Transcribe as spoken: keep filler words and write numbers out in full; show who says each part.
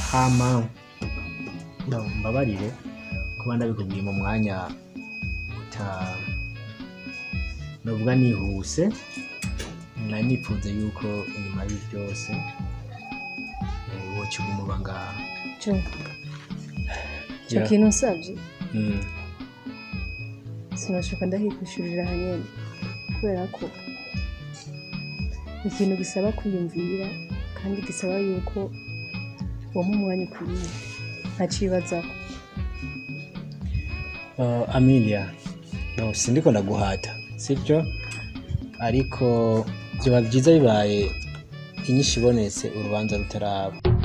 Speaker 1: hama no mbabarire kuba ndabikubwiye mu mwanya uta novuga nihuse, nari nipfuze yuko inyuma y'ibi byose woca uguma ngaha.
Speaker 2: Jo ico kintu nsavye sinashoka ndahikwishurira hanyene kubera ko ikintu gisaba kwiyumvira kandi gisaba yuko wampa umwanya ukwiye ntacibazako.
Speaker 1: Uh, Amelia, no sindiko ndaguhata sibyo, ariko vyoba vyiza bibaye inyishu ibonetse urubanza rutaraba.